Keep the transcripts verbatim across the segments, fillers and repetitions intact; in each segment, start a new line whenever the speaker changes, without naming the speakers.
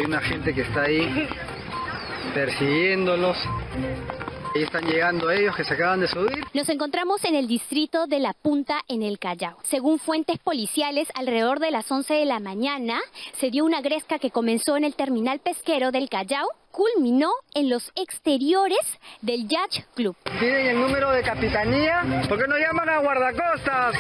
Hay una gente que está ahí persiguiéndolos. Ahí están llegando ellos que se acaban de subir.
Nos encontramos en el distrito de La Punta, en el Callao. Según fuentes policiales, alrededor de las once de la mañana se dio una gresca que comenzó en el terminal pesquero del Callao, culminó en los exteriores del Yacht Club.
Tienen el número de capitanía. ¿Por qué no llaman a guardacostas?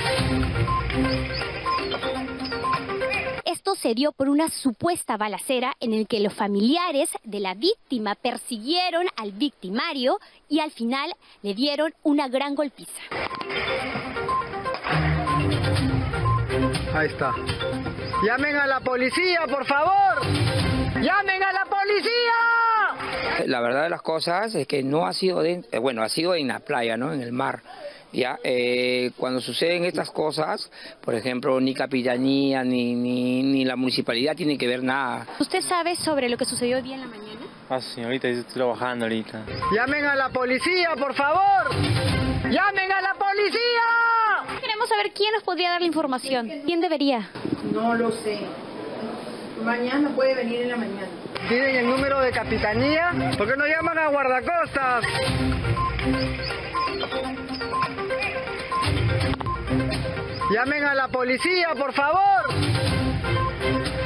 Esto se dio por una supuesta balacera en el que los familiares de la víctima persiguieron al victimario y al final le dieron una gran golpiza.
Ahí está. ¡Llamen a la policía, por favor! ¡Llamen a la policía!
La verdad de las cosas es que no ha sido, de, bueno, ha sido en la playa, ¿no? En el mar. Ya, eh, cuando suceden estas cosas, por ejemplo, ni capillanía ni, ni, ni la municipalidad tienen que ver nada.
¿Usted sabe sobre lo que sucedió hoy día en la mañana?
Ah, sí, ahorita estoy trabajando ahorita.
¡Llamen a la policía, por favor! ¡Llamen a la policía!
Queremos saber quién nos podría dar la información. ¿Quién debería?
No lo sé. Mañana puede venir en la mañana.
¿Tienen el número de capitanía? ¿Por qué no llaman a guardacostas? ¡Llamen a la policía, por favor!